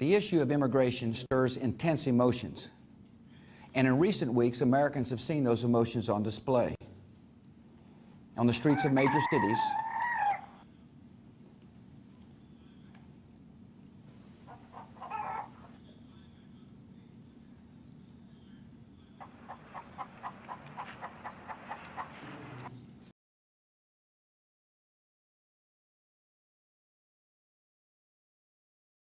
The issue of immigration stirs intense emotions. And in recent weeks, Americans have seen those emotions on display. On the streets of major cities,